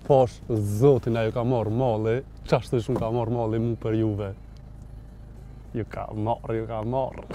Posh, zotin ajo ka marrë malli, qashtu shumë ka marrë malli mu për juve. Ju ka marrë.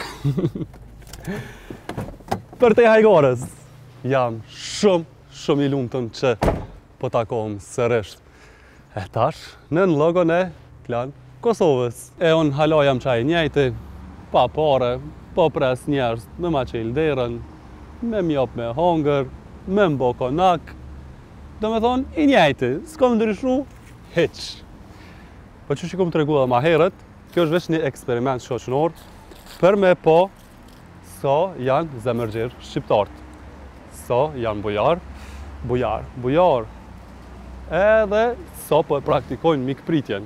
Për te hajgores, jam shumë i lumëtën që po takohem sërisht. E tash, në logon e Klan Kosovës. E unë hala jam qaj njejti, pa pare, po pres njerës me ma qel derën, me mjop me hongër, me mbo konak. Do me thonë, i njejti, s'kom ndryshu, heq. Po që kom të regu dhe ma herët, kjo është veç një eksperiment shoqënor për me po sa janë zemërgjirë shqiptartë. Sa janë bujar. Edhe sa po e praktikojnë mikpritjen.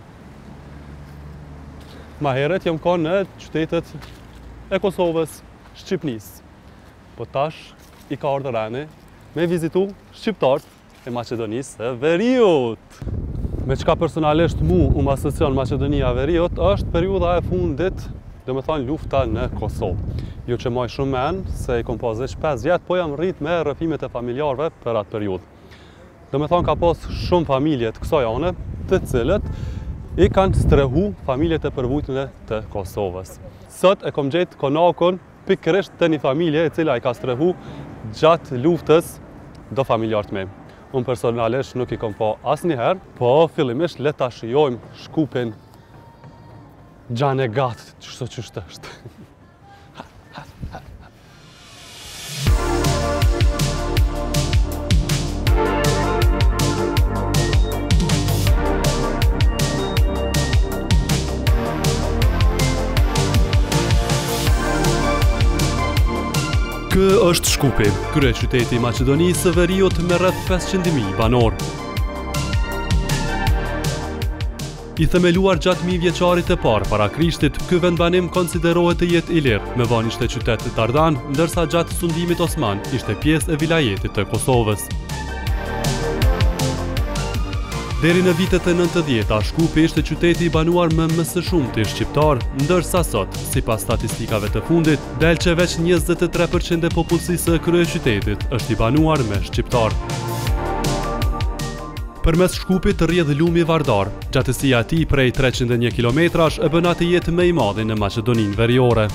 Ma herët jam ka në qytetet e Kosovës, Shqipnisë. Po tash i ka ardhur rani me vizitu shqiptarët e Maqedonisë së Veriut. Me çka personalisht mu asocion Maqedonia Veriut është periudha e fundit, do me thonë lufta në Kosovë. Jo që maj shumë men, se i kom pas veç 5 vjetë, po jam rrit me rrëfimet e familjarëve për atë periudhë. Do me thonë ka pas shumë familje të kësaj ane, të cilët i kanë strehu familjet e përvujtëne të Kosovës. Sot e kom gjetë konakun pikërisht të një familje e cila i ka strehu gjatë luftës do familjarët me. Unë personalisht nuk i kom po asnjëherë, po fillimisht le ta shijojmë shkupin Gjane gatë, qështë është. Ky është Shkupi, kryeqyteti i Maqedonisë së Veriut me rreth 500.000 banor. I themeluar gjatë 1000 vjeçarit e parë para Krishtit, ky vendbanim konsiderohet të jetë i lirë, me vonë ishte qytet Dardan, ndërsa gjatë sundimit osman ishte pjesë e vilajetit të Kosovës. Deri në vitet e 90-ta, Shkupi ishte qyteti i banuar me më së shumti shqiptar, ndërsa sot, sipas statistikave të fundit, del që veç 23% e popullsisë së kryeqytetit është i banuar me shqiptar. Përmes Shkupit rrjedh lumi Vardar, gjatësia e tij prej 301 kilometrash e bën atë jetë më i madhi në Maqedoninë Veriore.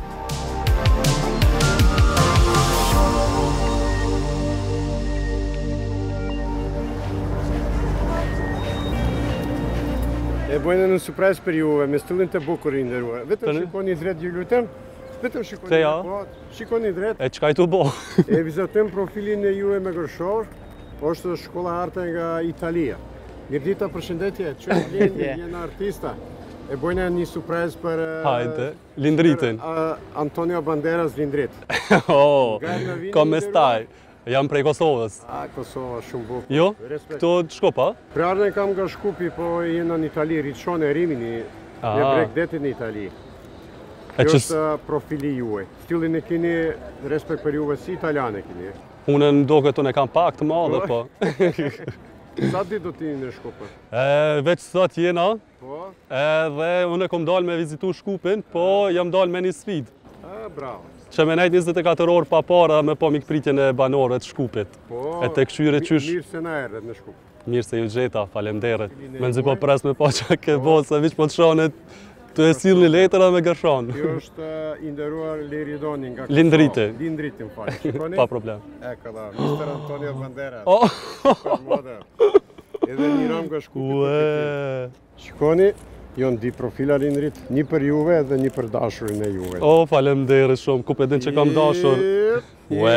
E bojnë në surprise për juve, me stëllin të bukur i ndërruar. Vetëm shikoni drejt ju lutem. Vetëm shikoni drejt. E çka i tu bo? E vizitojmë profilin e juve me gërshor. Është shkolla arte nga Italia. Mirdita, përshëndetje. Jena artista. E bojnë një surprise për... Hajde, lindritin. Antonio Banderas lindrit. Oh, come stai? Jam prej Kosovës. Kosova, shumë bukë. Jo? Këto të Shkupa? Prarën kam nga Shkupi, po jena në Itali, Riccione e Rimini, në Bregdetin në Itali. Kjo është profili juaj. Stilin e kini, respekt për juve si italiane kini. Unë ndoket unë e kam pak të madhe, po. Sa ditë do t'ini në Shkupën? Veç sot jena. Po? Edhe unë e kom dalë me vizitu Shkupin, po jam dalë me një sfidë. Bravo. Që me nejt 24 orë pa para me po mikpritjen e banorëve të Shkupit. Po, e te këshyre qysh... Mirë se na erët në Shkup. Mirë se ju gjeta, falemderit. Me nëzi po pres me po që ke bo, se vish po të shonet të e silë një letëra me gërshon. Kjo është i nderuar Liridoni nga Kosovë. Lindriti. Lindriti më falë. Pa problem. Këlla, Mr. Antonio Banderas. Oh! Edhe një ram nga Shkupi. Shikoni. Jonë di profila lindrit, një për juve dhe një për dashurin e juve. O, falemderit shumë, ku pedin që kam dashur. Ue!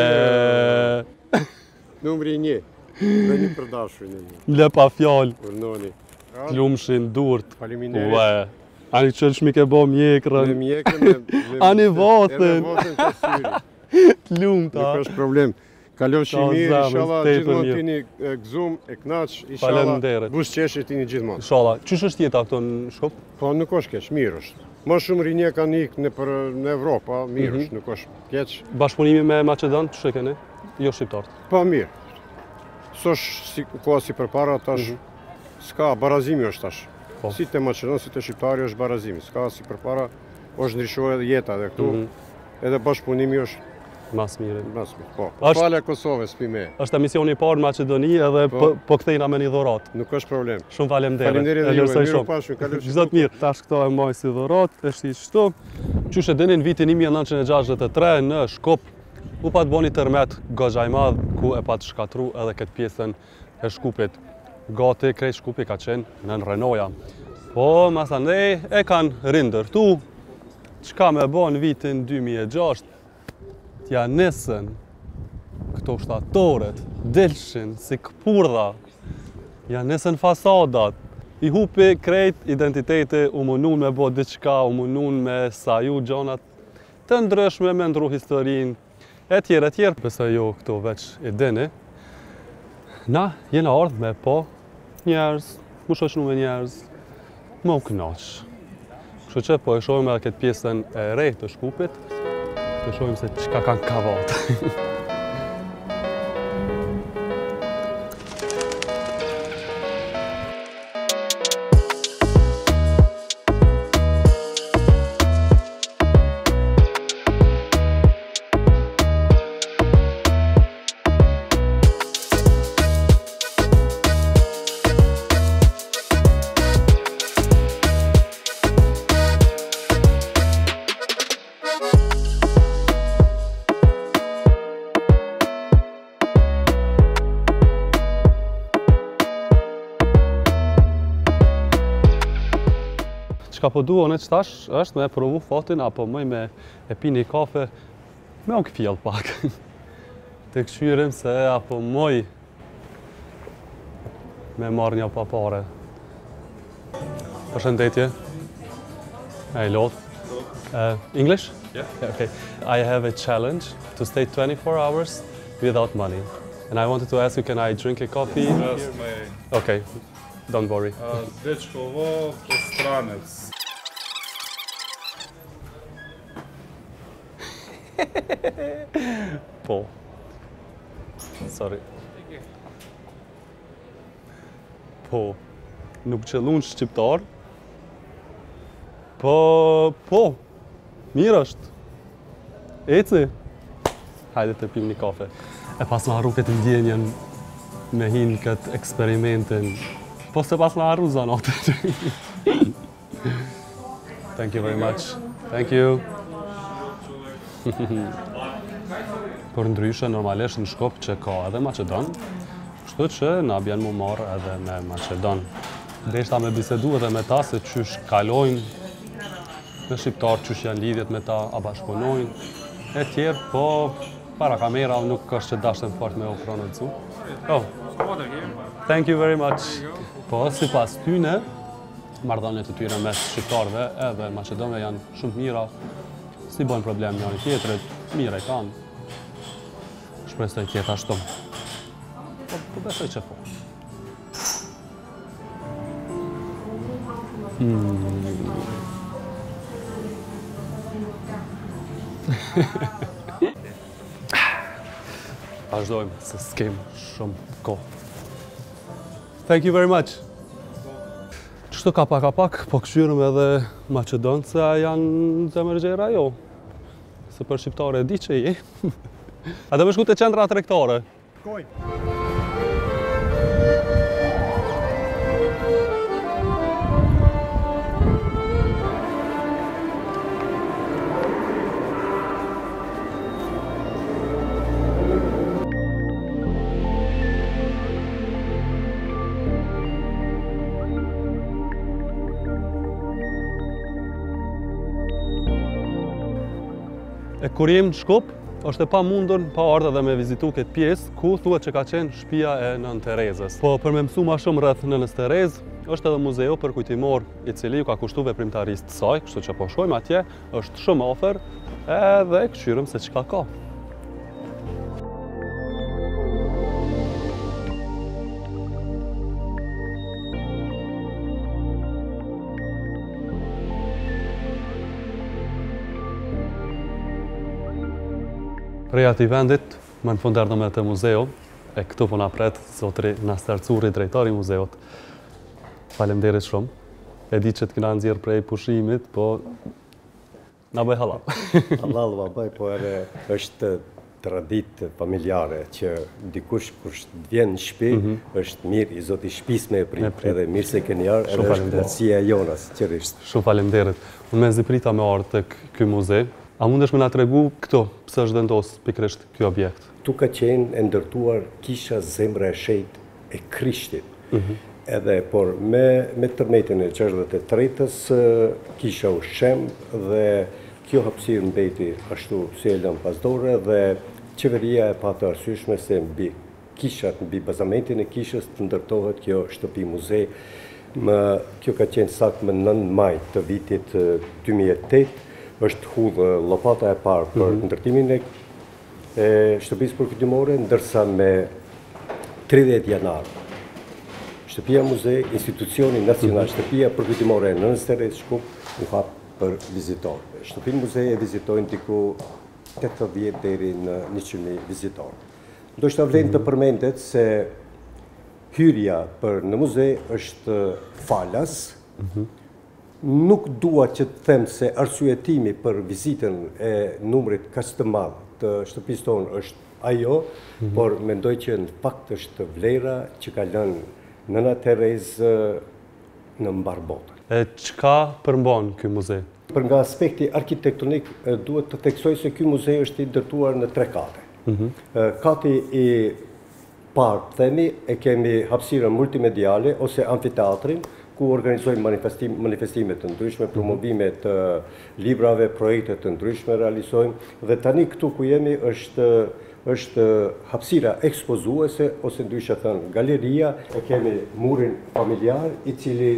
Numri 1, dhe një për dashurin e juve. Le pa fjallë. Urnoni. Lumshin, durt. Faleminderit. Ue! Ani qëllë shmi ke bo mjekrën. Me mjekrën, Ani votën. Edhe votën të syri. Lumta. Nuk është problem. Kalofshi mirë, inshallah gjithmonë t'ini gëzum, e knaq, inshallah bush qeshit t'ini gjithmonë. Inshallah. Qysh është jeta këto në Shkup? Po nuk është keq, mirë është. Më shumë rinje kanë ikë në Evropë, mirë është, nuk është keq. Bashkëpunimi me Maqedon, ç'e keni? Jo shqiptarët. Po mirë. S'është koha si përpara tash, s'ka barazimi është tash. Si te Maqedon, si te shqiptari është barazimi. S'ka si përpara, është ndryshuar edhe jeta edhe këtu. Edhe bashkëpunimi është Mas miri. Po. Falja Kosovës pime. Është emisioni i parë në Maqedoni edhe po kthejna me një dhuratë. Nuk është problem. Shumë faleminderit. Faleminderit E juve, lërsoj mirë shumë. pashun, kaloj. Çdo të mirë. Tash këto e mbaj si dhuratë, e shi kështu. Qysh e dini në vitin 1963 në Shkup u pat boni tërmet goxha i madh ku e pat shkatru edhe këtë pjesën e Shkupit. Gati krejt Shkupi ka qenë nën Renoja. Po masandej e kanë rindërtu. Çka me bo në vitin 2006? T'ja nesën këto shtatoret, delshin si këpurdha, ja nesën fasadat, i hupi krejt identiteti, u munun me bo diçka, u munun me saju gjonat të ndryshme, me ndru historin, e tjerë. Besoj jo këto veç i dini. Na jena ardhë me po njerëz, mu shoqnu me njerëz, më u knaq. Kështu që po e shohim edhe këtë pjesën e re të Shkupit, të shohim se çka kanë kavat. Çka po duon e qëtash është me provu fatin apo mëj me e pi një kafe me unë këfjell pak. Të këshyrim se apo mëj me marrë një papare. Përshëndetje. I lot. English? Yeah. Okay. I have a challenge to stay 24 hours without money. And I wanted to ask you, can I drink a coffee? Yes, may. Okay, don't worry. Dečkovo, Postranec. Po. Sorry. Po. Nuk qëllun shqiptar. Po. Mirë është. Eci. Hajde të pim një kafe. E pas në harru këtë ndjenjen me hinë këtë eksperimentin. Po se pas në harru zanotet. Thank you very much. Thank you. Për ndryshe, normalisht në Shkup që ka edhe Maqedon, kështu që na bjen mu marrë edhe me Maqedon. Deshta me bisedu edhe me ta se qysh kalojnë me shqiptar, qysh janë lidhjet me ta, a bashkëpunojnë, e tjerë, po para kamera nuk është që dashtën fort me u prononcu. Oh, thank you very much. Po, si pas tyne, marrëdhëniet e tyre mes shqiptarëve edhe Maqedonëve janë shumë mira, si bojnë problem njëri tjetrit, mire i kanë. Shpresoj tjetë ashtu. Po besoj që po. Vazhdojmë, se s'kem shumë kohë. Thank you very much. Qështu ka pak, po këshyrëm edhe Maqedonëse janë zemërgjera jo. Se për shqiptare di që je. A dhe me shku të qendra tregtare? Koj. E kur jem në Shkup, është e pa mundur pa ardhe dhe me vizitu këtë pjesë ku thuhet që ka qenë shtëpia e Nën Terezës. Po për me mësu ma shumë rreth Nënës Terezë, është edhe muzeu për kujtimor i cili ju ka kushtu veprimtarisë të saj, kështu që po shkojmë atje, është shumë afër edhe këshyrëm se çka ka. Prej ati vendit, më në fund erdhëm te muzeu, e këtu po na pret zotri Naster Curri, drejtori i muzeut. Faleminderit shumë. E di që të kena nxjerr prej pushimit, po na bëj hallall. Hallall, babaj, po edhe është traditë familjare që dikush kur vjen në shtëpi është mirë i zoti shtëpisë me prit, edhe mirë se keni ardhur, edhe është knatësia jonas qërisht. Shumë faleminderit. Unë me ziprita me ardhur tek ky muze. A mundesh më na tregu këto pse është vendos pikërisht ky objekt? Tu ka qenë e ndërtuar kisha Zemra e Shejtë e Krishtit. Edhe por me tërmetin e 63-ës kisha u shem dhe kjo hapësirë mbeti ashtu si e lënë pasdore dhe qeveria e pa të arsyeshme se mbi bazamentin e kishës të ndërtohet kjo shtëpi muze. Kjo ka qenë saktë më 9 maj të vitit 2008, është hudhë lopata e parë për ndërtimin e shtëpisë përkujtimore, ndërsa me 30 janar Shtëpia Muze, institucioni nacional Shtëpia përkujtimore në Nënës Shkup u hap për vizitorë. Shtëpinë Muze e vizitojnë diku 80 deri në 100.000 vizitorë. Ndoshta vlen të përmendet se hyrja për në muze është falas. Nuk dua që të them se arsyetimi për vizitën e numrit kaq të madh të shtëpisë tonë është ajo, por mendoj që në fakt është vlera që ka lënë Nëna Terezë në mbar botën. E çka përmban ky muze? Për nga aspekti arkitektonik, duhet të theksoj se ky muze është i ndërtuar në 3 kate. Kati i parë, themi, e kemi hapësirën multimediale ose amfiteatrin, ku organizojmë manifestime të ndryshme, promovime të librave, projekte të ndryshme realizojmë, dhe tani këtu ku jemi është hapësira ekspozuese, ose ndryshe thënë galeria, e kemi murin familjar, i cili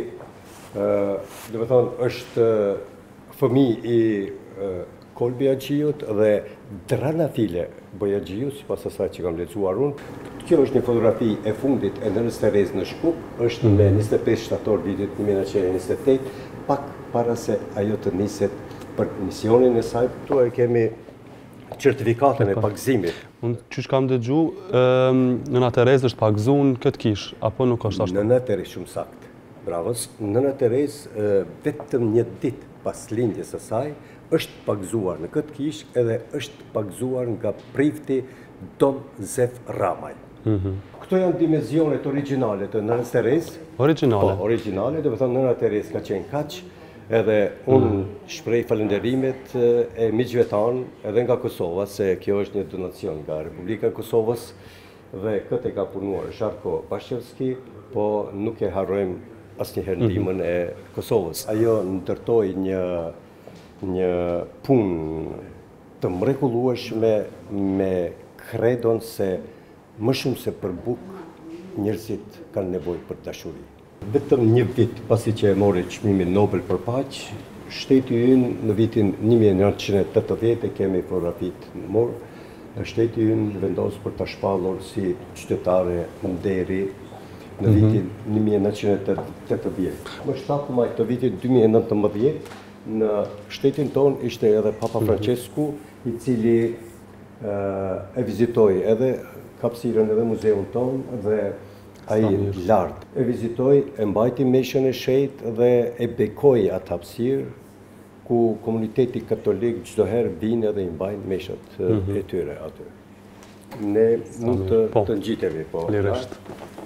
dhe me thonë është fëmijë i Kolbi Agjiut dhe Dranafile Bojaxhiu, sipas asaj që kam lexuar unë. Kjo është një fotografi e fundit e Nënës Terezë në Shkup, është me 25 shtator vitit 1928, pak para se ajo të niset për misionin e saj. Këtu e kemi certifikatën e pagëzimit. Unë çish kam dëgju, Nëna Terezë është pagëzuar në këtë kishë, apo nuk është ashtu? Nëna Terezë shumë saktë. Bravos. Nëna Terezë vetëm një ditë pas lindjes së saj është pagëzuar në këtë kishë, edhe është pagëzuar nga prifti Don Zef Ramaj. Këto janë dimenzionet origjinale të Nënës Terezë. Origjinale? Po, origjinale, do të thonë Nëna Terezë ka qenë kaq, edhe unë shpreh falënderimet e miqve tanë edhe nga Kosova, se kjo është një donacion nga Republika e Kosovës, dhe këtë e ka punuar Zharko Bashevski, po nuk e harrojmë asnjëherë ndihmën e Kosovës. Ajo ndërtoi një punë të mrekullueshme me kredon se më shumë se për bukë njerëzit kanë nevojë për dashuri. Vetëm një vit pasi që e mori çmimin Nobel për paqë, shteti ynë në vitin 1980 e kemi fotografitë morë, shteti ynë vendos për ta shpallur si qytetare nderi në vitin 1980. Më 7 maj të vitit 2019, në shtetin tonë ishte edhe Papa Francesku, i cili e vizitoi edhe hapësirën edhe muzeun tonë, dhe ai lart e vizitoi, e mbajti meshën e shejtë dhe e bekoi atë hapësirë ku komuniteti katolik çdo herë vinë edhe i mbajnë meshët e tyre aty. Ne mund të ngjitemi, po. Lirisht.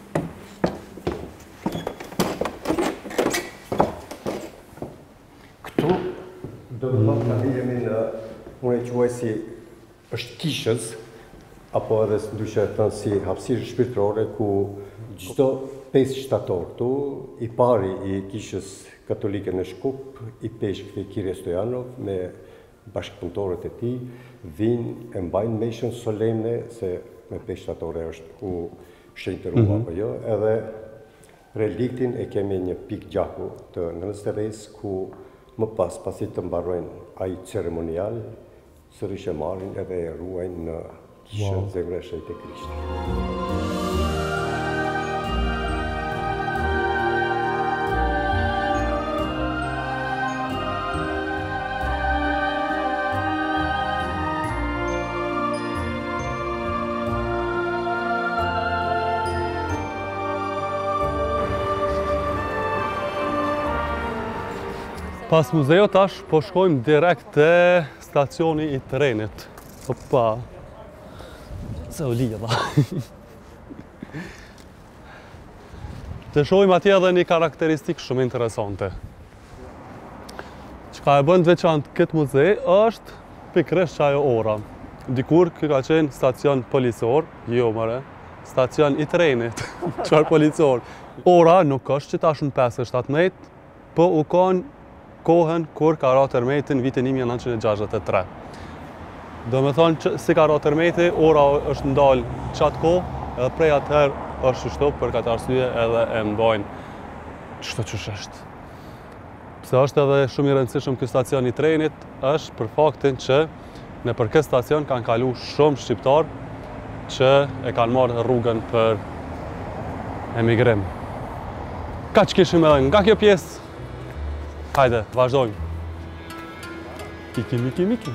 Këtu do të thotë tani jemi në, unë e quaj si është kishës, apo edhe ndryshe thënë si hapësirë shpirtërore, ku çdo 5 shtator tu, i pari i kishës katolike në Shkup, i peshkëti Kirje Stojanov me bashkëpunëtorët e tij, vinë e mbajnë meshën solemne, se me 5 shtatore është ku shenjtërua apo jo, edhe reliktin e kemi një pikë gjaku të Nënës Terezë, ku më pas, pasi të mbarojnë ai ceremonial, sërish e marrin edhe e ruajnë në kishën Zemra e Shejtë e Krishtit. Pas muzeo tash po shkojmë direkt te stacioni i trenit. Opa. Se u lidha. Të shohim atje edhe një karakteristikë shumë interesante. Çka e bën të veçantë këtë muze është pikërisht ajo ora. Dikur ky ka qenë stacion policor, jo more, stacion i trenit, çfarë policor. Ora nuk është që tash në 5-17, po u kanë kohën kur ka ra tërmeti në vitin 1963. Do me thonë që si ka ra tërmeti, ora është ndalë qatë kohë, edhe prej atëherë është shtu për këtë arsye edhe e mbajnë çdo çush është. Pse është edhe shumë i rëndësishëm ky stacion i trenit është për faktin që nëpër këtë stacion kanë kalu shumë shqiptar që e kanë marrë rrugën për emigrim. Kaq kishim edhe nga kjo pjesë. Hajde, vazhdojmë. Ikim.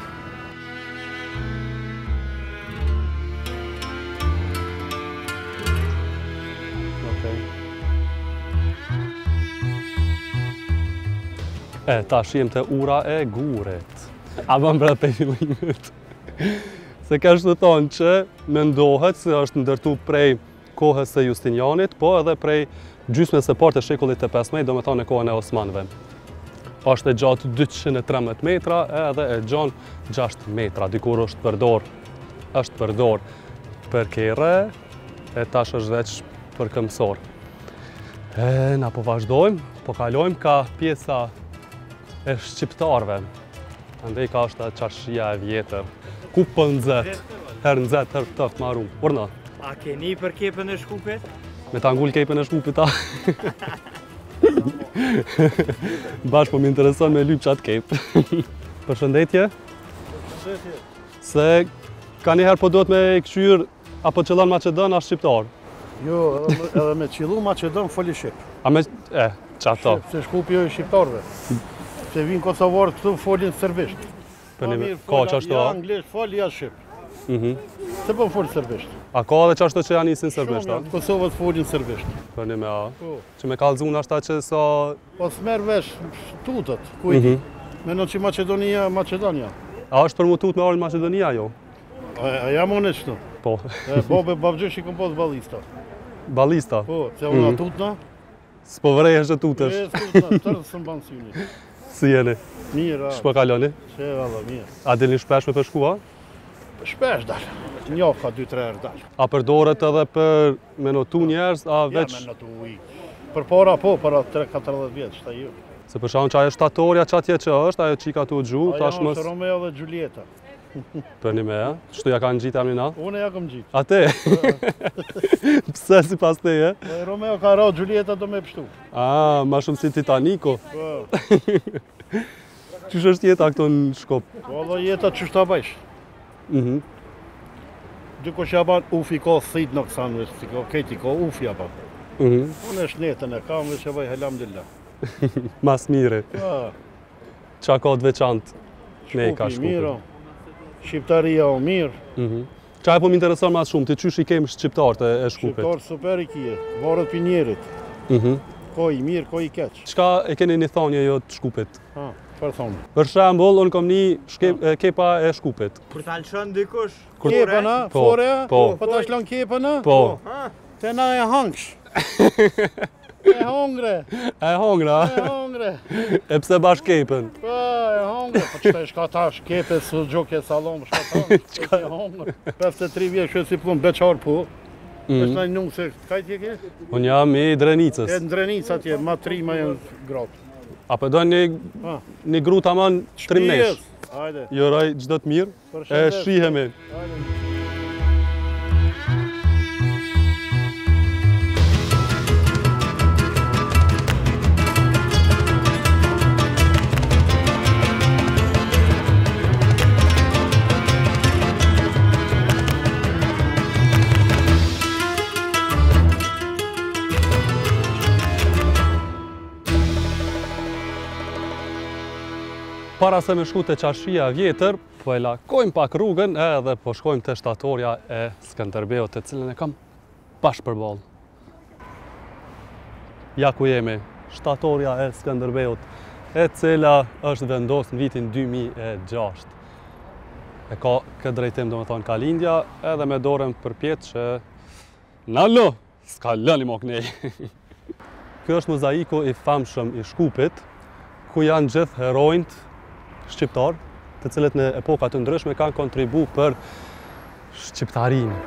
Tash jem të ura e gurit. A bëm pra të fillimit. Se ka është të thonë që mendohet se është ndërtu prej kohës së Justinianit, po edhe prej gjysmës së parë të shekullit të 15, do me thonë në kohën e Osmanëve. Është e gjatë 213 metra edhe e gjatë 6 metra, dikur është përdor për kerre, e tash është veç për këmbësor. Na po vazhdojmë, po kalojmë ka pjesa e shqiptarve. Andej ka është qarshia e vjetër. Ku për nëzet? Herë nëzet, herë tëft maru. Urna. A keni për kepën e Shkupit? Me ta ngull kepën e Shkupit, ta. Bash po m'intereson me lyp qatë kep. Përshëndetje. Përshëndetje. Se ka njëherë po do të me këqyr apo qëllon Macedon a shqiptar? Jo, edhe me qëllu Macedon foli shqip. A me, qato. Se Shkupi jo i shqiptarve. Se vinë kosovarë këtu folin serbisht. Për një ka qashtu a? Ja anglisht, foli ja shqip. Se po folin serbisht. A ka dhe qashtu që janë isin serbisht, a? Kosovët folin serbisht. Për një me a? Po. Që me kalzun ashta që sa... Po s'merë vesh tutët, kujti. Menon që Macedonia. A është për mu tut me arën Macedonia, jo? A jam onë qëtu. Po. Bobe babgjësh i kom posë balista. Balista? Po, se unë tutna. S'po vrej është tutësh. Tutna, tërë së mbanë syni. Si jeni? Mirë, Shpo kaloni? Që valla, mirë. A dilni shpesh me përshku, a? Shpesh dalë. Njof ka 2-3 herë dalë. A përdoret edhe për me notu njerës, a veç... Ja, me notu ujë. Për para po, para 3-14 vjetë, shta ju. Se për shkakun që ajo shtatorja qatje që është, ajo qika tu gju, tash mës... Ajo është Romeo dhe Giulietta. Për një me, a? Qështu ja kanë gjitë amina? Une ja kom gjitë. A te? Pse si pas te, e? Romeo ka ra, Giulietta do me pështu. A, ma shumë si Titanico. Po. Qysh është jeta këto në Shkop? Po dhe jeta qysh ta bëjsh. Dikush ja ban ufi ka thit në kësan, si ka keti ka ufi ja ban. Unë është netën e kam dhe që bëj helhamdillah. Mas mire. Qa ka të veçantë me i ka Shkupi mirë, Shqiptaria o mirë. Qa e po m'intereson mas shumë, ti qysh i kemë shqiptarët e Shkupit? Shqiptarë super i kje, varët për njerit. Ko i mirë, ko i keq. Qka e keni një thonje jo të Shkupit? Për thonë. Për shembull, unë kom një kepa e Shkupit. Kur ta lëshon dikush? Kepën, a? Fore, a? Po. Po ta shlon kepën, a? Po. Te na e hangsh. E hongre. E hongra? E hongre. E pse bash kepën? Po, e hongre. Po qëta e shka tash, kepe së gjoke salom, shka ta, e hongre. 53 vjetë shë si punë, beqar po. është në një se, kaj tje ke? Unë jam i Drenicës. E në Drenicë atje, ma 3 ma jenë gratë. A për dojnë një gru të aman 3 nesh? Hajde. Joraj gjdo të mirë, e shihemi. Para se me shku të qashia vjetër, po e lakojmë pak rrugën edhe po shkojmë të shtatorja e Skënderbeut, të cilën e kam bashkë përballë. Ja ku jemi, shtatorja e Skënderbeut, e cila është vendosë në vitin 2006. e ka këtë drejtim, do me thonë ka lindja, edhe me dorën përpjet që nallo, s'ka lëni mo kënej. Kjo është mozaiku i famshëm i Shkupit, ku janë gjithë herojnët shqiptar, të cilët në epoka të ndryshme kanë kontribu për shqiptarinë.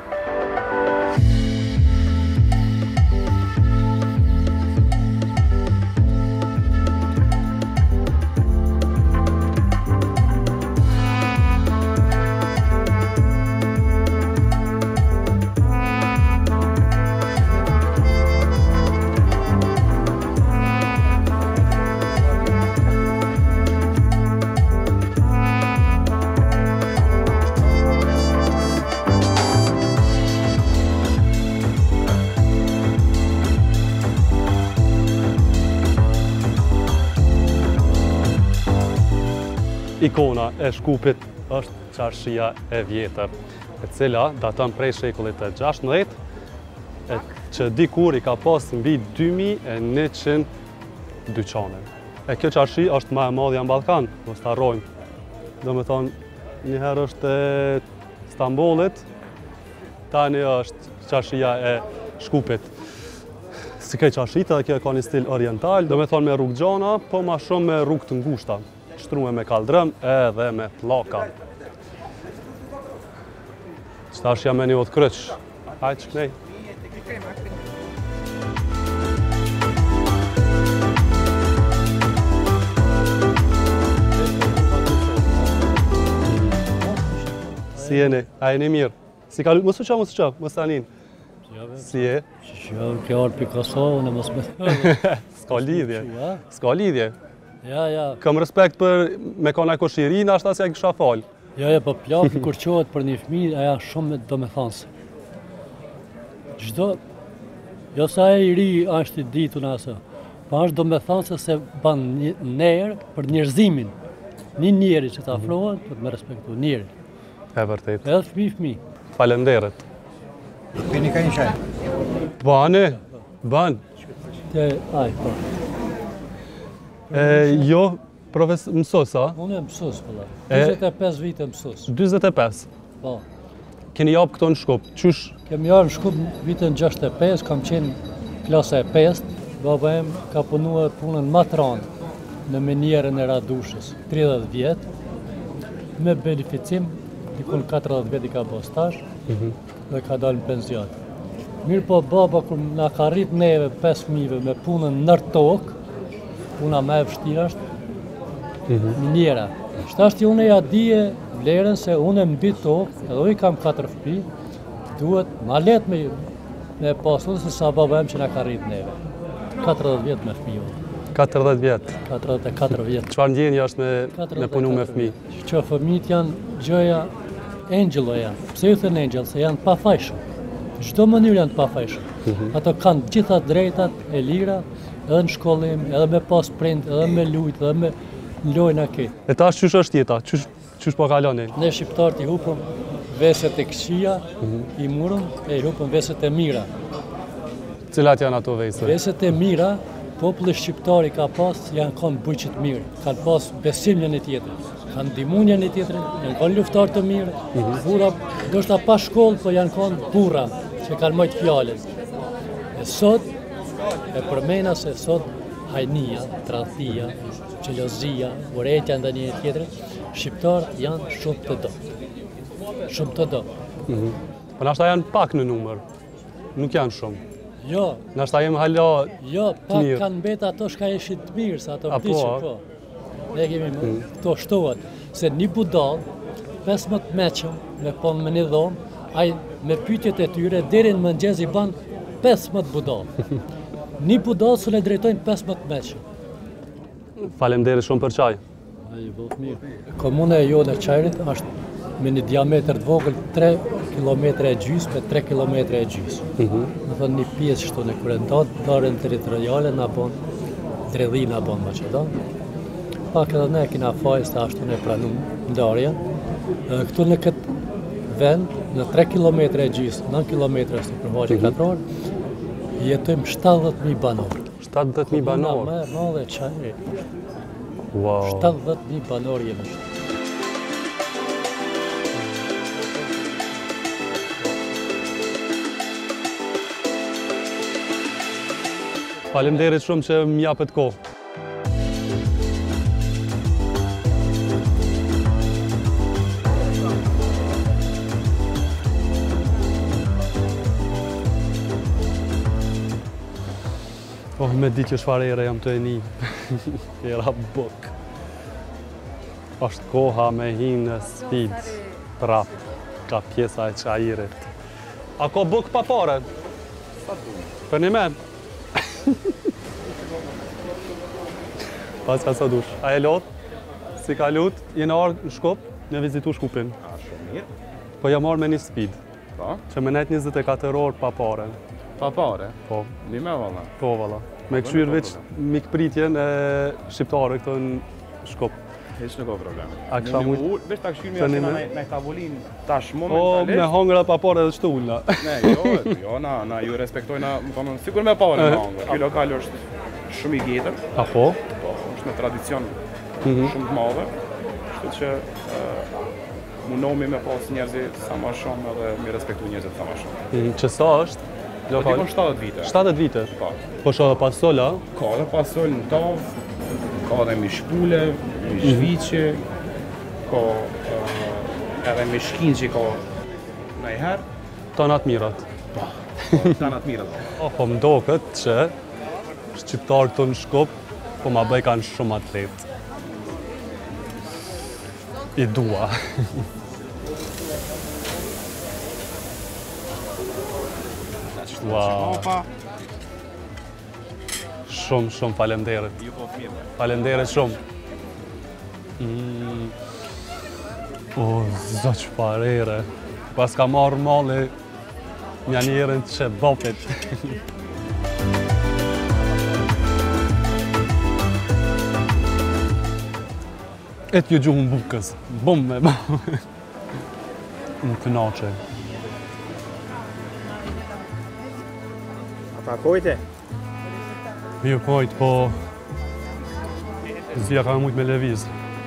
Ikona e Shkupit është qarshia e vjetër, e cila daton prej shekullit të 16, që dikur i ka pas mbi 2100 dyqane. E kjo qarshi është më e madhja në Ballkan, mos ta harrojmë. Do me thonë, njëherë është e Stambollit, tani është qarshia e Shkupit. Si këj qarshita dhe kjo ka një stil oriental, do me thonë me rrugë gjana, po ma shumë me rrugë të ngushta. Shtrume me kaldrëm edhe me pllaka. Qëtash jam me një otë kryq. Hajtë që kënej. Si jeni? A jeni mirë? Si ka lutë? Mësë qa, mësë tanin. Si je? Kjo arë Picasso, unë mos me S'ka lidhje. S'ka lidhje. Ja. Kam respekt për me kona koshirina, ashta si a kisha falë. Ja, po plafi kur qohet për një fëmijë, aja shumë do me thanse. Gjdo, jo sa e I ri është I ditu në asë, po është do me thanse se ban njerë për njerëzimin. Një njeri që të afrohen, për me respektu njeri. E vërtet. Edhe fëmijë. Falenderet. Pini ka një shaj? Bane, ban. Aj, po. Jo, mësos, a? Unë e mësos, pëlla. 25 vite mësos. 25? Po. Keni japë këto në Shkup, qysh? Kemi jarë në Shkup vitën 65, kam qenë klasa e 5. Baba em ka punua punën më të rëndë në menierën e Radushës, 30 vjetë, me beneficim, dikun 40 vjetë I ka bo stash, dhe ka dalë në penzion. Mirë po baba, kur na ka rrit neve 5 fëmijëve me punën nër tokë, puna me e vështirë është miniera. Shtashti unë ja dije vlerën se unë e mbi tokë, edhe I kam 4 fëmijë, duhet ma let me pasun se sa baba em që na ka rrit neve. 40 vjetë me fëmijë. 40 vjetë? 44 vjetë. Çfarë ndjenja është me punu me fëmijë? Që fëmijët janë gjëja angelo janë. Pse ju thënë angel? Se janë pafajshëm. Çdo mënyrë janë pafajshëm. Ato kanë gjitha drejtat e lira, edhe në shkollim, edhe me pas prind, edhe me lujt, edhe me lojnë akit. E tash qysh është jeta? Qysh po kaloni? Ne shqiptarët I hupëm veset e këqija, I murëm e I hupëm veset e mira. Cilat janë ato vese? Veset e mira, populli shqiptar I ka pas, janë kanë bujqit mirë, kanë pas besim një tjetër, kanë ndihmu një tjetrin, janë kanë luftar të mirë, burra, ndoshta pa shkollë, po janë kanë burra që kanë majt fjalën. E sot e përmena se sot hajnia, tradhtia, xhelozia, urrëtia ndaj një tjetrit, shqiptarët janë shumë të dobët. Shumë të dobët. Po nashta janë pak në numër, nuk janë shumë. Jo. Nashta jemi hala Jo, pak kanë mbet ato shka ishin të mirë, sa ato vdiqin, po. Ne kemi këto shtohet, se një budall, 15 meqëm, me pon me një dhomë, ai me pyetjet e tyre, deri në mëngjes I ban 15 budall. Një budall së le drejtojnë 15 meqëm. Faleminderit shumë për çaj. Ai bëhet mirë. Komuna e jonë e Çajrit është me një diametër të vogël 3 km e gjysmë me 3 km e gjysmë. Më thënë një pjesë shtu në kurentat, darën territoriale na bon, dredhi na bon Maqedon. Pak edhe ne kina fajs të ashtu ne pranum ndarja. Këtu në këtë vend, në 3 km e gjysmë, 9 km së përfaqe katror, jetojmë 70.000 banor. 70.000 banor? Komuna më e madhe e Çajrit. Wow. 70.000 banor jemi. Faleminderit shumë që më japët kohë. Oh, me ditë që çfarë ere jam të e një. Era buk. Është koha me hinë në sfidë. Prap, ka pjesa e qajirit. A ko buk pa pare? Për një men? Pas ka sa dush. A e lot? Si ka lut? Jene arë në Shkup? Me vizitu Shkupin. A, shumë mirë. Po jam arë me një sfidë. Po? Që me nejt 24 orë pa pare. Pa pare? Po. Një me valla. Po, valla. Me këshyrë veç mikpritjen e shqiptare këto në Shkup. Heq nuk ka problem. A kësha mujtë? Veç ta këshyrë me atë në tavolinë tash O, momentalisht. me hongra pa pare dhe shtu ullna. Ne, jo, na ju respektojna, më thonë, sigur me pare në hongër. Ky lokal është shumë i gjetër. A po? Po, është me tradicion shumë të madhe. Kështu që mundohemi me pas njerëzit sa më shumë edhe mi respektu njerëzit sa më shumë. Që sa është? Po dikon 70 vite. 70 vite? Po. Po shohë pas sola? Ka dhe pasol në tavë, ka dhe mi shpule, mi shviqe, ka edhe mi shkin që ka najherë. Tanat mirat. Po, tanat mirat. Po më do këtë që shqiptarë të në Shkup, po ma bëj kanë shumë atlet. I dua. Wow. Shumë faleminderit. Ju po fmirë. Faleminderit shumë. O, zot çfarë ere. Pas ka marrë malli një njerën që bopet. E t'ju gjuhën bukës. Bum me bum. Në kënaqe. Pa kojte? Mirë kojt, po... Zia ka mujt me lëviz.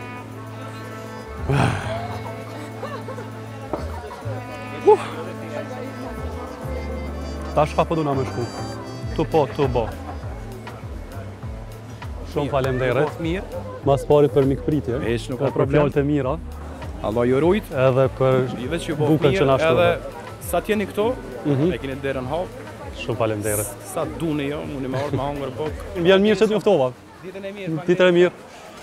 Tash ka përduna me shku. Tu po. Shumë faleminderit. Mirë. Mas pari për mikpritje. Heq nuk ka Për problem. fjalët e mira. Allah ju rujt. Edhe për Veç ju po bukën që na mirë, edhe shtove. sa t'jeni këto, e keni derën hapë. Shumë faleminderit. Sa duni jo, mundi me ardhë me hangër buk. Më vjen mirë që të njoftova. Ditën e mirë. Ditën e mirë.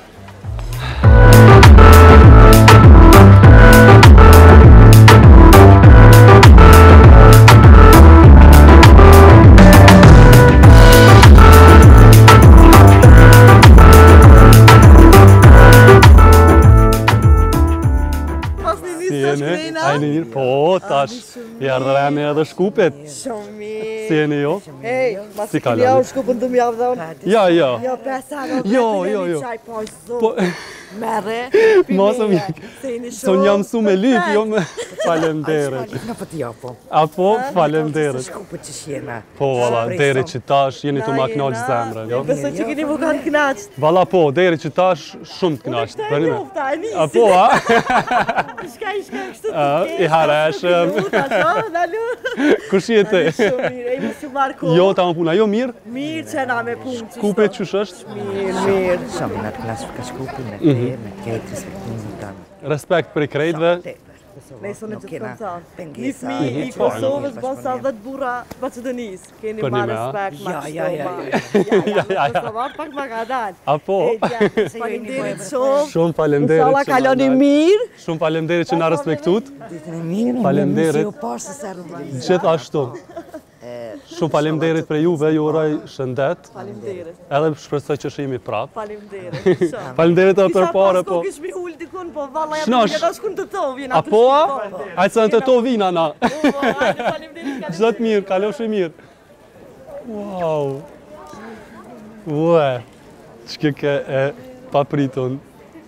Ajni mirë, po, tash, i ardhërani edhe Shkupit. Shumë mirë. Si jeni jo? Ej, mas Si të kini kalon? au Shkupën të mjavë dhonë. Ja. Jo, pesa, Jo. Qaj po Po, zonë. Mere, Mosëm, son jam su me lyp, jo me faleminderit. Në për t'jo, po. Apo, faleminderit. Shkupët që shjena. Po, valla, deri që tash jeni të ma knaq zemrën, jo? Besoj që kini më kanë knaqët. Valla po, deri që tash shumë të knaq. Shtaj njofta, e nisi. Apo, a? Shka kështu të I hareshëm. Kush je ti? Shumë mirë, e më si marrë kohë. Jo, ta më puna, jo mirë? Mirë që na me punë që Shkupit qysh është? Mirë. Shumë në të klasë ka Shkupin, me te, me ketës, me punë të tanë. Respekt për i krejtve. Nesër në gjithë të thanë. Një Pengesa. fmi i Kosovës bën sa 10 burra Macedonisë. Keni Për ma një me, a? respekt, ma Ja. Ja, Kosovar pak ma ka dalë. Apo? Falemderit shumë. Shumë faleminderit. Inshallah kaloni mirë. Shumë faleminderit që na respektut. Ditën e mirë. Faleminderit. Si u parë se sa rrëmë. Gjithashtu. Shumë faleminderit për juve, ju uroj shëndet. Falemderit. Edhe shpresoj që shihemi prap. Falemderit. Shumë. Faleminderit edhe për pare, po. Kisha pas kish mi ullë dikun, po valla jam Shnosh. të gjitha shkun të to, vjen atë. Apo a? Hajtë se në të to vina na. Falemderit. Çdo të mirë, kalofshi mirë. Wow. Ue. Ç'ke e papritun.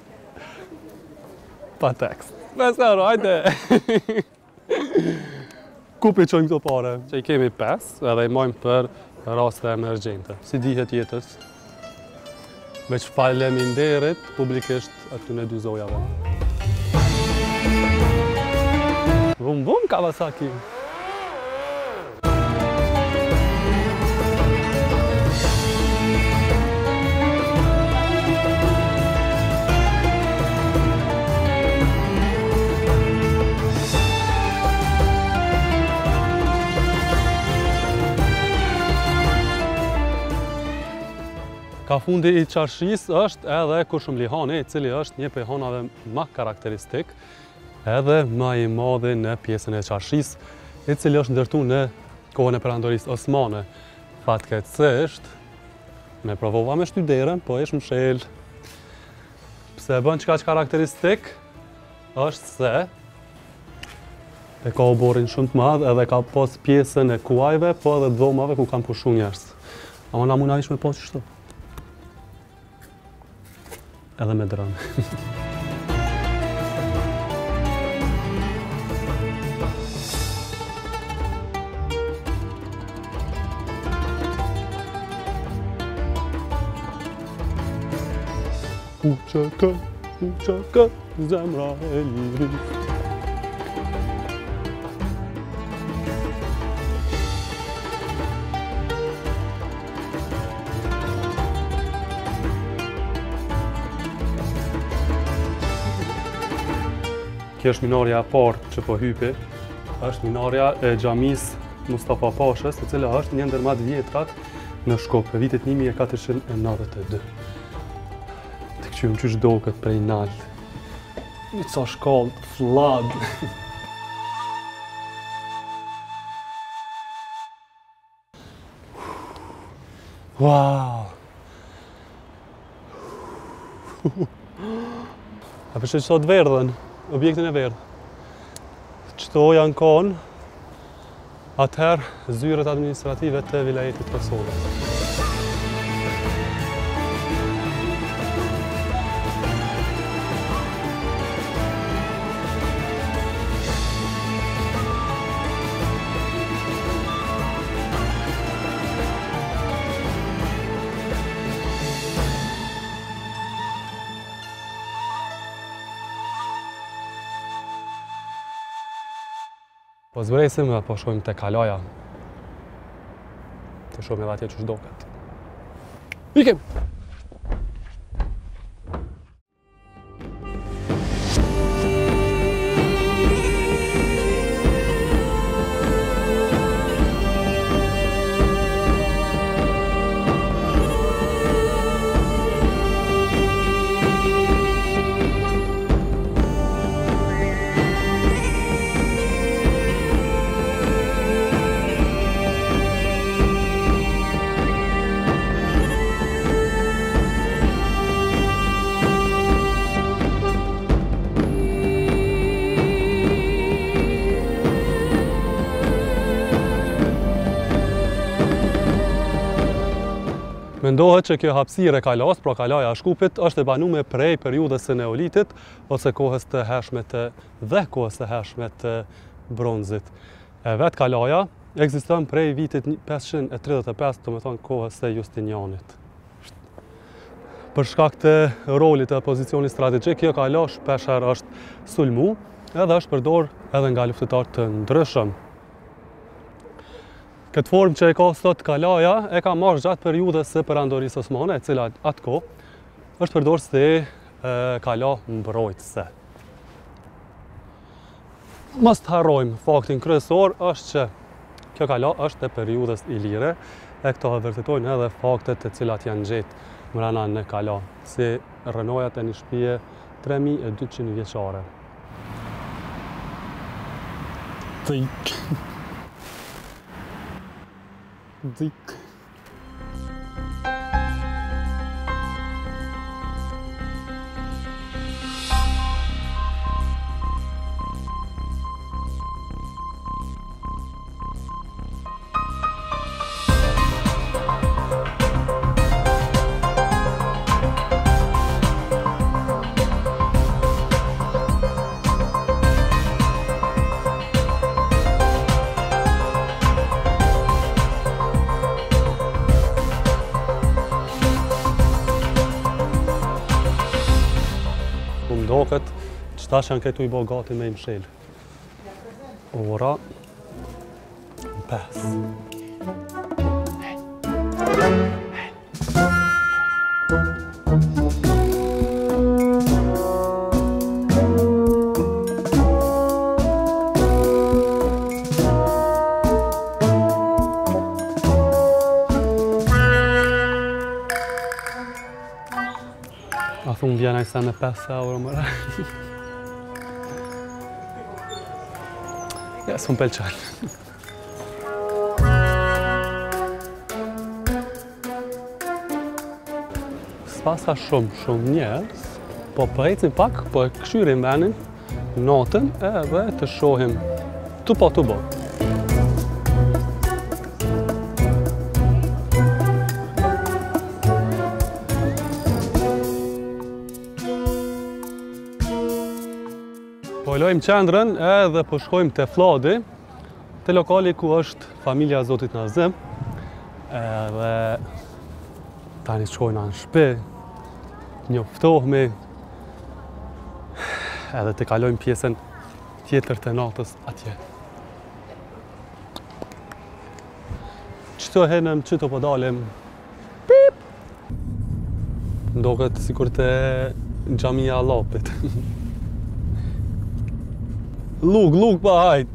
Pa tekst. Mesero, hajde. Ku për qojmë këto pare? Që i kemi 5 edhe i mojmë për raste emergjente. Si dihet jetës? Veç faleminderit publikisht aty në dy zojave. Vum Kawasaki! Ka fundi i qarshis është edhe kurshumlihani, i cili është një prej hanave më karakteristik, edhe më i madhi në pjesën e qarshis, i cili është ndërtu në kohën e perandorisë osmane. Fatkeqësisht, me provova me shtyderën, po ish mshel. Pse e bën çka karakteristik, është se e ka oborrin shumë të madh edhe ka pas pjesën e kuajve, po edhe dhomave ku kanë pushu njerëz. Ama na mund me pas kështu. Edhe me drënë. Uçaka, zemra e liris. Kjo është minarja e parë që po hypi, është minarja e xhamis Mustafa Pashës, e cila është një ndër më të vjetrat në Shkopë, e vitit 1492. Të këqyrim qysh do këtë prej nalë. Një ca shkallë, flad. Wow! A përshë që sot verdhen, objektin e verdhë. Qëto janë konë, atëherë zyrët administrative të vilajetit Kosovës. Po zbresim dhe po shkojmë të kalaja. Të shkojmë edhe atje që shdoket. Ikim! Mendohet që kjo hapësirë e kalas, pra kalaja e Shkupit, është e banuar prej periudhës së Neolitit ose kohës të hershme dhe kohës së hershme të bronzit. E vetë kalaja ekziston prej vitit 535, do të thonë kohës së Justinianit. Për shkak të rolit të pozicionit strategjik, kjo kala shpeshherë është sulmu edhe është përdorur edhe nga luftëtarë të ndryshëm. Këtë formë që e ka sot kalaja e ka marrë gjatë periudhës së perandorisë osmane, e cila atë kohë është përdorur si kala mbrojtëse. Mos të harrojmë faktin kryesor është që kjo kala është e periudhës ilire, e këto e vërtetojnë edhe faktet të cilat janë gjetë mbrana në kala, si rënojat e një shtëpie 3200 vjeçare. Dik. Doket, qëta që janë këtu i bo gati me i mshel. Ora 5. thunë vjena i sa në 5 euro mëra. Ja, s'un pëlqen. S'pasa shumë njerëz, po ecim pak, po e këshyrim venin natën edhe të shohim të po. Po lojmë qendrën edhe po shkojmë te Fladi, te lokali ku është familja Zotit Nazim. Edhe tani shkojna në shtëpi, njoftohemi, edhe të kalojmë pjesën tjetër të natës atje. Qëto henëm, qëto po dalim, pip! Ndoket sikur te xhamia Allapit. Lug, pa hajt!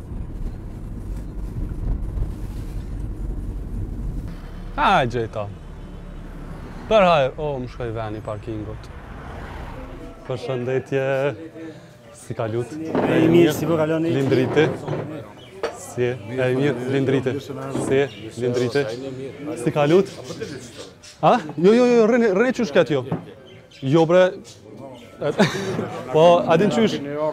Hajt gjejta. Për hajr, më shkoj veni parkingot. Përshëndetje, si ka lut? E mirë, si po kaloni? Lindrite. Si, e mirë, lindrite. Si, lindrite. Si ka lut? A? Jo, rëne qysh këtë jo. Jo bre. Po, adin qysh?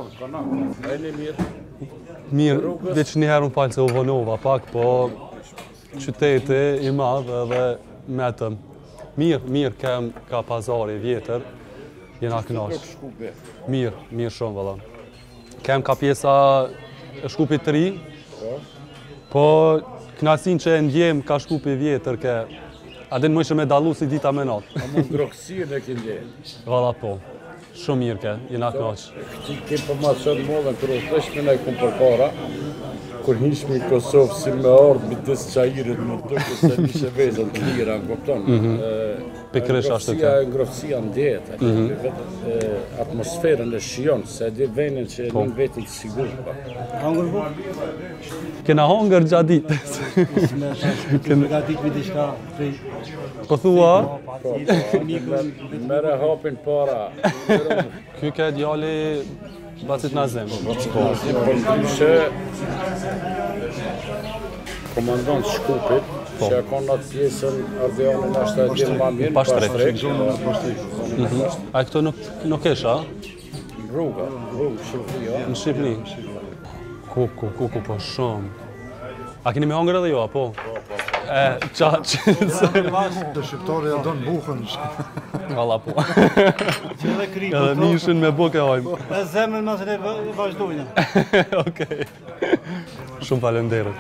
Mirë, veç njëherë më falë se u vonova pak, po qyteti i madhë edhe metëm. Mirë ka pazari vjetër, jena kënash. Mirë shumë, vëlla. Kem ka pjesa e shkupit të ri, po knasin që e ndjem ka shkupi vjetër ke... Adin më ishe me dalu si dita me natë. A mund grokësirë e këndje? Valla po, shumë mirë ke, jena kënash. Ti kem për ma qëtë modën, kërë është me kumë për para, kur hishme i Kosovë si me ardhë mi disë qajirit më të këse nishe vezën të lira, në kupton? Ngroftësia ndjetë, atmosferën e shion, se di venin që në vetin të sigur. Hangër po? Kena hangër gjatë ditës. Kena ditë me diçka prej... Po thua? Mere hapin para. Ky ke djali Bacit Nazim. Po ndryshe, komandant Shkupit, që e ka në atë pjesën Ardeonën ashtë e djenë ma mirë, Pashtrek. A këto nuk esha? Rruga, Shqipëria. Në Shqipëni? Kuku, po shumë. A keni me hangër edhe jo, apo? Të shqiptari ja donë bukën. Valla po. Edhe nishin me bukë e hajmë. E zemrën mas e vazhdojnë. Okej. Shumë falenderët.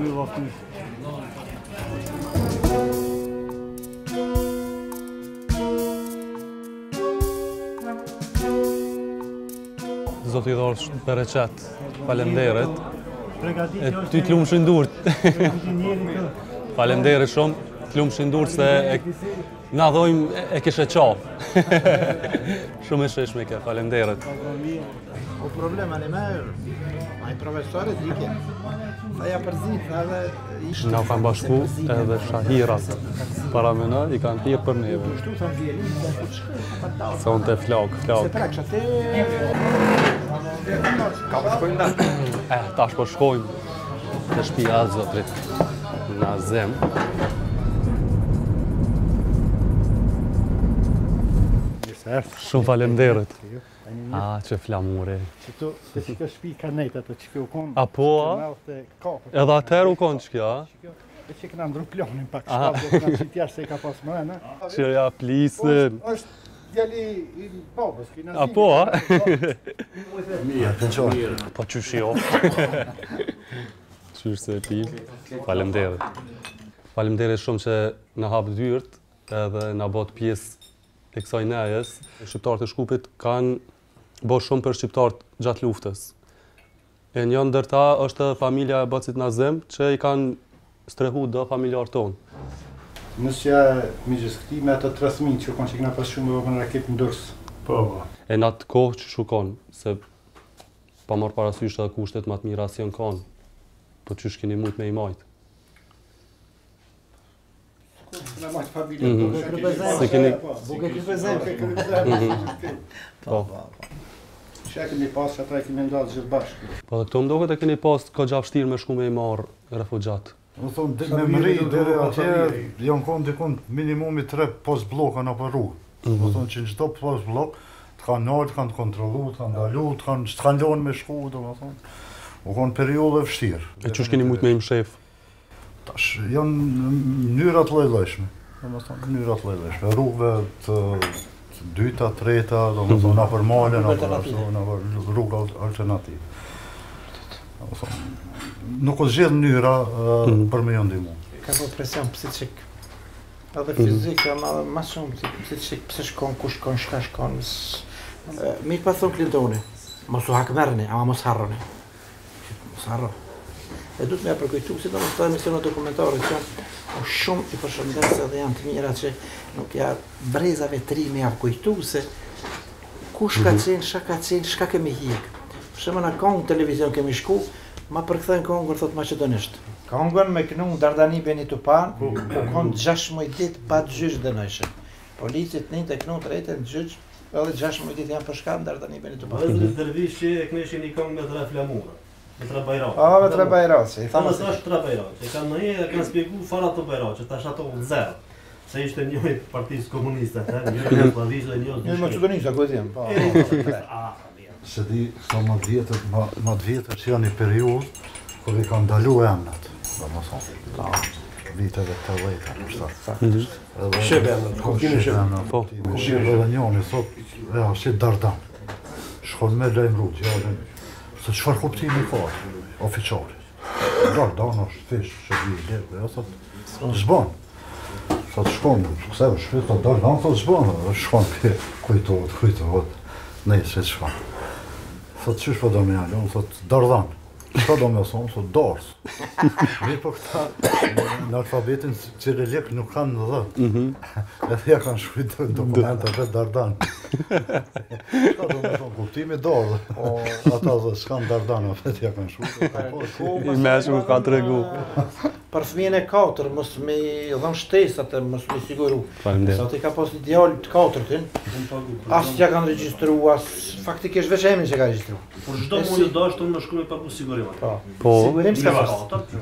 Zoti Dhorë Bereqet, falenderët. E ty t'lumë shindurt. Falenderët shumë, t'lumë shindurt se na dhojmë e kishe qa. Shumë e sheshme ke, falenderët. O problema në merë, a i profesorit dike. Aja përzit edhe ishte... Na u kanë bashku edhe shahirat. Para me në, i kanë hirë për neve. Se unë të flak. Se prekësha te... Ka për shkojnë da? Tash po shkojmë të shtëpia e Zotrit Nazim. Shumë falenderët. Që flamure. Që tu, se që ka shpi ka nejtë atë që kjo konë. A po, edhe atër u konë që kjo, a? E që këna ndru plonin pak shkab, dhe këna që tjashtë se ka pas më e, në? Që ja plisën. është djali i babës, këna zi. A po, a? Mirë. Po qysh jo. Qysh se ti. Falemderët. Falemderët shumë që në hapë dyrt edhe në bot pjesë e kësaj nejes. Shqiptarët e Shkupit kanë bërë shumë për shqiptarët gjatë luftës. E një ndër ta është familja e Bacit Nazim që i kanë strehu do familjarë tonë. Nësja mi gjithë këti me ato 3.000 që kanë që këna pas shumë e vëpën raket në dërës. Po. E në atë kohë që shukon, se pa marrë parasysh edhe kushtet më të mira si janë kanë, po që shkini mujt me i majtë. Këna majtë familje. Buke krypëzem. Po. Që kemi pas që ata e kemi ndalë gjithë bashkë. Po dhe këto më doket e keni pas ka gjavështirë me shku me i marë refugjat. Më thonë, me mëri dhere atje, janë konë dikun minimumi 3 post bloka në për rrugë. Më thonë që në qëto post blok, të kanë nalë, të kanë kontrolu, të kanë dalu, të kanë lonë me shku, do më thonë. U konë periode vështirë. E që shkeni mujtë me im shef? Tash, janë mënyrat lloj-llojshme. Do më thonë, mënyrat lloj-llojshme. Rrugëve të dyta, treta, do më thonë, në për male, në për rrugë alternativë. Nuk është gjithë mënyra për me ndihmu. Ka po presion psiqik. Edhe fizik, ama ma shumë psiqik, pse shkon, ku shkon, shka shkon. Mirë pa thonë Clintoni, mos u hakmerni, ama mos harroni. Mos harro. E du të me përkujtu, si do më të emisionet dokumentare që shumë i përshëndese dhe janë të mira që nuk ja brezave të ri me javë kujtu se kush ka qenë, shka kemi hikë. Shëmë në Kongë televizion kemi shku, ma përkthejnë Kongën thot Macedonisht. Kongën me kënu Dardani Beni Tupan, u konë 16 ditë pa të gjysh dënojshë. Policit një të kënu të rejtën të gjysh, edhe 16 ditë janë përshkam Dardani Beni Tupan. Dhe dërvish që e këneshin i Kongë me 3 flamura, me 3 bajrace. Me 3 bajrace. Thamës është 3 bajrace. E kanë në e kanë spjegu fara të bajrace, tash ato zero. Se ishte njëjt Partisë Komuniste, njëjt Slavishtë dhe njëjt Macedonisa, ku e tim? Se di, sa më të vjetër që janë një periudhë kur i kanë ndalu emnat, do më thonë, viteve të dhejta, në shtatë. Shqebe emnat, kushime shqebe. Kushime dhe njoni, thot, si Dardan, shkon me lejmë rrugë, se qëfar kuptimi ka, oficiali. Dardan është fish, që vijë lejë, thot, zbon. Thot, shkon, se shpit, thot, Dardan, thot, zbon, shkon, kujtohet, nejse që shkon. Thot, qysh po do me janë, unë thot, Dardan. Qëta do me thonë, thot, Dars. Mirë po këta, në alfabetin Cirilik nuk kanë në dhe. Edhe ja kanë shkujtë dokumentat vetë Dardan. Qëta do me thonë, kuptimi Dars. Ata dhe s'kanë Dardan, vetë ja kanë shkujtë. I me shumë ka të regu. Për fëmijën e 4, mos me dhënë shtesat e mos me siguru. Sa ti ka pas ideal të 4-tin, as t'ja kanë regjistru, as faktikisht veç emrin që ka regjistru. Por çdo muaj do është unë më shkruaj pagu sigurim. Po. Sigurim s'ka pas.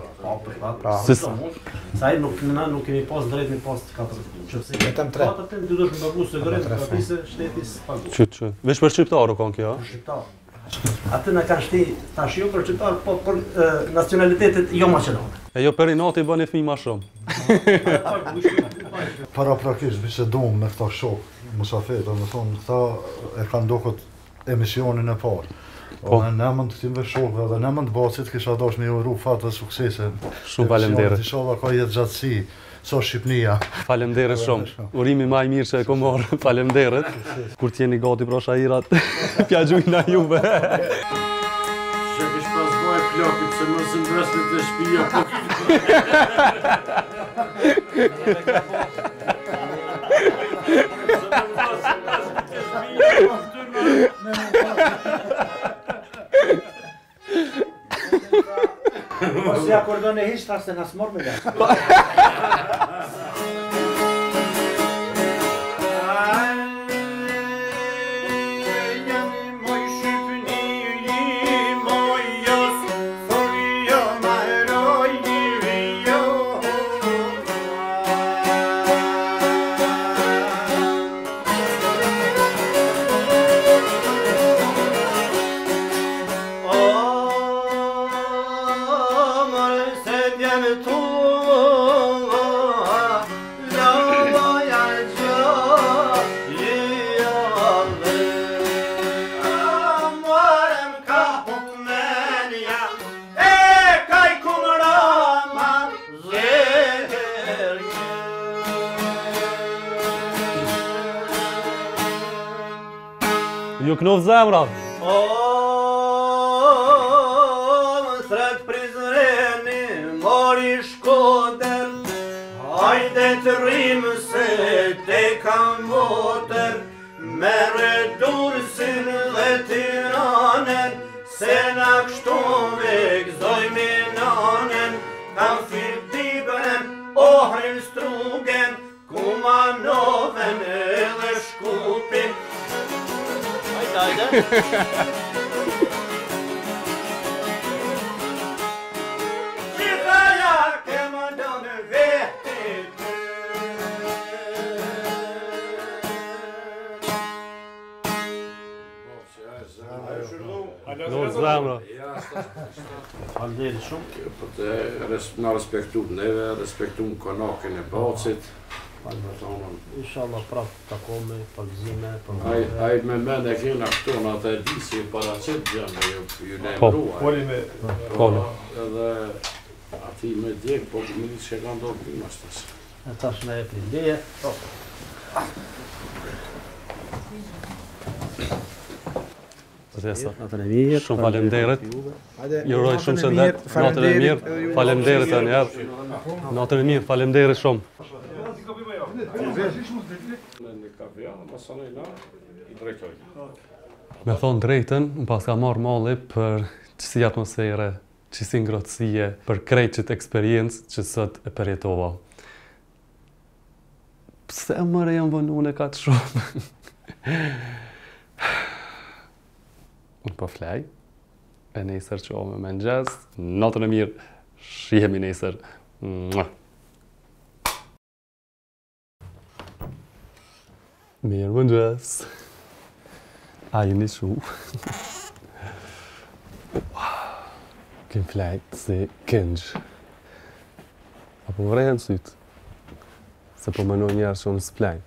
Sa ai nuk kemi pas drejt me pas 4. Nëse vetëm 3. Atë ti do të më pagu sigurim, papisë shteti s'pagu. Çu. Veç për shqiptarë kanë kjo, Për shqiptar. Atë na kanë shti tash jo për shqiptar, po për nacionalitetet jo maqedone. E jo për inati bën e fëmijë më shumë. Paraprakisht bisedum me këta shok musafir, do të thonë, këta e kanë dokët emisionin e parë. Në nëmën të këtimve shokve dhe nëmën të basit kisha dash me ju rru fatë dhe suksese. Shumë falemderit. Inshallah ka jetë gjatësi, so Shqipnia. Falemderit shumë. Urimi ma i mirë që e ko morë. Falemderit. Kur t'jeni gati pra shahirat, pja gjujna juve. Që kish pas boj plakit se më zëndresni të shpija. Mos i akordon e hiç tas se na smor me gas. Ju knov zemrat. Sret prizreni, mori shkoder, hajde të rrimë se te kam votër, mere dursin dhe tiranen, se na kështove gëzoj me nanen, kam firtibën, ohrin strugen, Do zemra. Faleminderit shumë. Po të na respektu neve, respektu konakën e bacit. Inshallah prap takome, palëzime. Ai me mend e kena këtu në atë disi paraqet gjënë ju lejmëruar. Poli me... Edhe ati me djek, po me një që ka ndodhë një mashtas. E tash me e plindeje. Natën e mirë. Shumë faleminderit. Ju uroj shumë shëndet. Natën e mirë. Faleminderit tani herë. Natën e mirë, faleminderit shumë. Me thonë drejtën, më pas ka marrë malli për qësi atmosfere, qësi ngrotësie, për krejqit eksperiencë që sot e përjetova. Pse mëre jam vënune ka të shumë? Unë po flej, e nesër që o me mëngjes, natën e mirë, shihemi nesër. Mirë mëngjes. A jeni shu? Kem flejt si këngjë. Apo vrehen sytë, se po mënoj njerë që unë s'flejnë.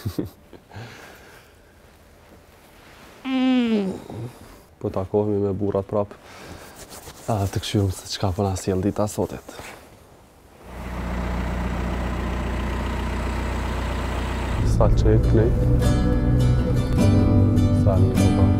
Po takohemi me burat prap, të këshyrum se qka po na sjell dita sotet. Sa qejt kënej? Sa një po pa.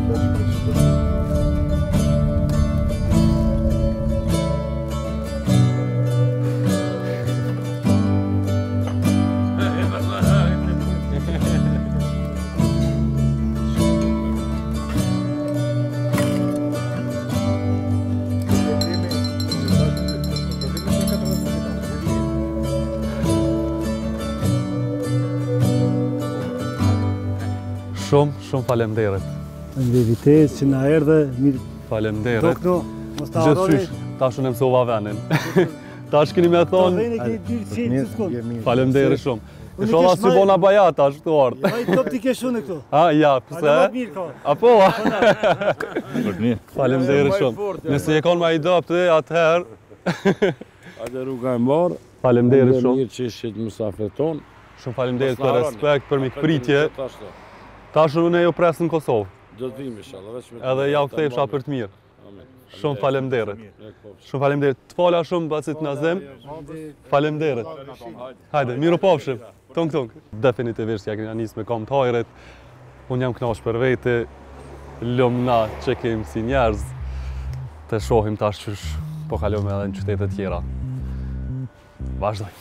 Shumë faleminderit. Faleminderit që na erdhe, mirë. Faleminderit. Dokno, mos ta harroni. Tash unë mësova venin. Tash keni më thonë. Faleminderit shumë. Inshallah si bona bajat tash këtu ardh. Ai top ti ke shumë këtu. Ja, pse? Apo. Faleminderit shumë. Nëse e kanë më ide atë atëherë. Hajde rruga e mbar. Faleminderit shumë. Mirë që ishit mysafir ton. Shumë faleminderit për respekt, për mikpritje. Tash unë jo pres në Kosovë. Do të vim inshallah, vetëm edhe ja u kthejsha për të mirë. Shumë faleminderit. Shumë faleminderit. Të fala shumë pasi të na zëm. Faleminderit. Hajde, mirupafshim. Tung. Definitivisht ja kena nis me kombëtarët. Unë jam kënaqur për vete. Lumna që kemi si njerëz. Të shohim tash çysh po kalojmë edhe në qytete tjera. Vazhdoj.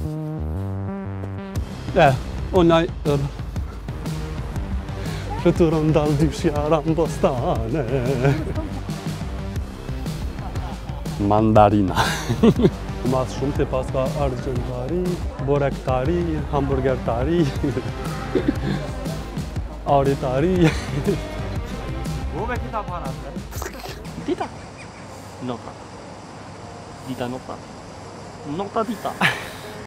Unë të rëndal dyshjara në bostane. Mandarina. Mas shumë të pas ka argjentari, borektari, hamburgertari, aritari. Ove këta parat? Dita. Nota. Dita.